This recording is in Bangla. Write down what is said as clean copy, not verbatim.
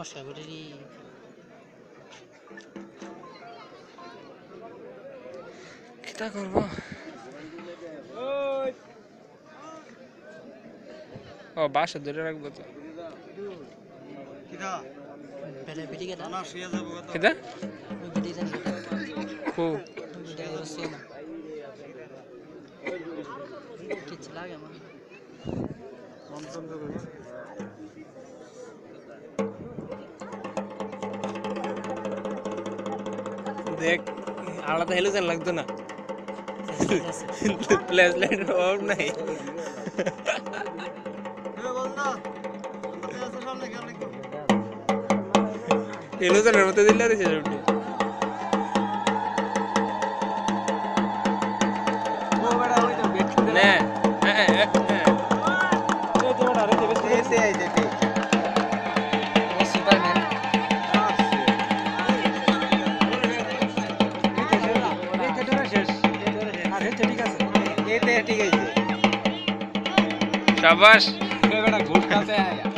সমস্যা করে রে কিটা করবো ও বাসা ধরে রাখবো তো কিটা বেটা বেটি কেটা না শুয়ে যাবো কত কিটা ওই বেটি জানি খুব বেটা রসে না কিছু লাগে আমার দেখ আলাদা হেলুজেন লাগতো না প্লেস লাইটের অভাব নাই হেলুজেনের মতো দিলে দিছে একটু নে সুপারম্যান শাবাশ ঘুরতে